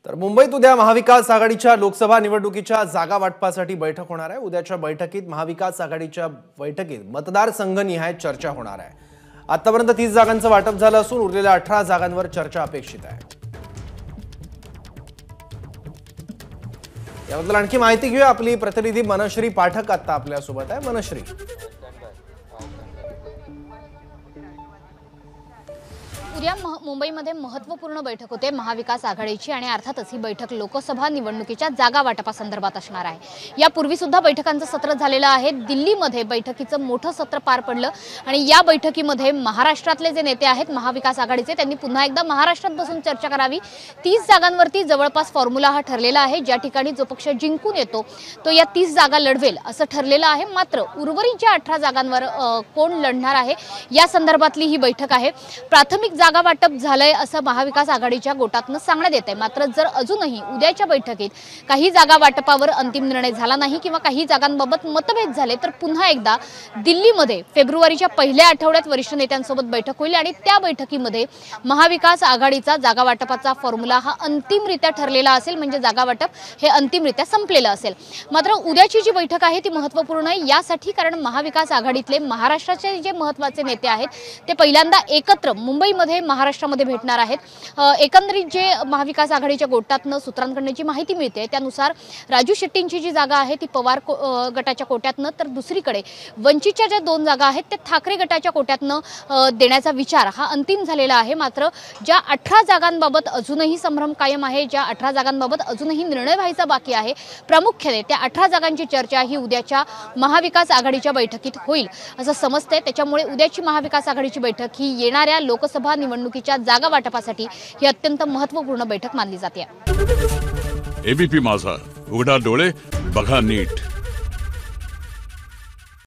तर मुंबईत उद्या महाविकास आघाडीच्या लोकसभा निवडणुकीच्या जागा वाटपासाठी बैठक होणार आहे। उद्याच्या बैठकीत महाविकास आघाडीच्या बैठकीत मतदारसंघनिहाय चर्चा होणार आहे। आतापर्यंत 30 जागांचं वाटप झालं असून उरलेल्या 18 जागांवर चर्चा अपेक्षित आहे। याबद्दल आणखी माहिती घेऊया, आपली प्रतिनिधी मनश्री पाठक आता आपल्या सोबत आहे। मनश्री, उद्या मुंबईमध्ये महत्त्वपूर्ण बैठक होते महाविकास आघाडीची आणि अर्थातच ही बैठक लोकसभा निवडणुकीच्या जागा वाटपासंदर्भात असणार आहे। यापूर्वी सुद्धा बैठकांचं सत्र झालेलं आहे। दिल्लीमध्ये बैठकीचं मोठं सत्र पार पडलं आणि या बैठकीमध्ये महाराष्ट्रातले जे नेते आहेत महाविकास आघाडीचे त्यांनी पुन्हा एकदा महाराष्ट्रात बसून चर्चा करावी। 30 जागांवरती जवळपास फॉर्म्युला हा ठरलेला आहे। ज्या ठिकाणी जो पक्ष जिंकून येतो तो या 30 जागा लढवेल असं ठरलेलं आहे। मात्र उर्वरितच्या 18 जागांवर कोण लढणार आहे या संदर्भातली ही बैठक आहे। प्राथमिक जागा वाटप झालंय असं महाविकास आघाडीच्या गोटातनं सांगण्यात येतंय। मात्र जर अजूनही उद्याच्या बैठकीत काही जागा वाटपावर अंतिम निर्णय झाला नाही किंवा काही जागांबाबत मतभेद झाले तर पुन्हा एकदा दिल्लीमध्ये फेब्रुवारीच्या पहिल्या आठवड्यात वरिष्ठ नेत्यांसोबत बैठक होईल आणि त्या बैठकीमध्ये महाविकास आघाडीचा जागा वाटपाचा फॉर्म्युला हा अंतिमरित्या ठरलेला असेल, म्हणजे जागा वाटप हे अंतिमरित्या संपलेलं असेल। मात्र उद्याची जी बैठक आहे ती महत्त्वपूर्ण आहे यासाठी, कारण महाविकास आघाडीतले महाराष्ट्राचे जे महत्त्वाचे नेते आहेत ते पहिल्यांदा एकत्र मुंबईमध्ये महाराष्ट्रामध्ये भेटणार आहेत। एकंदरीत जे महाविकास आघाडीच्या गोटातनं सूत्रांकडून जी माहिती मिळते त्यानुसार राजू शेट्टींची जी जागा आहे ती पवार गटाच्या कोट्यातनं, तर दुसरीकडे वंचितच्या ज्या 2 जागा आहेत ते ठाकरे गटाच्या कोट्यातनं देण्याचा विचार हा अंतिम झालेला आहे। मात्र ज्या 18 जागांबाबत अजूनही संभ्रम कायम आहे, ज्या 18 जागांबाबत अजूनही निर्णय व्हायचा बाकी आहे, प्रामुख्याने त्या 18 जागांची चर्चा ही उद्याच्या महाविकास आघाडीच्या बैठकीत होईल असं समजतंय। त्याच्यामुळे उद्याची महाविकास आघाडीची बैठक ही येणाऱ्या लोकसभा निवडणुकीच्या जागा वाटपासाठी ही अत्यंत महत्त्वपूर्ण बैठक मानली जाते। एबीपी माझा, उघडा डोळे बघा नीट।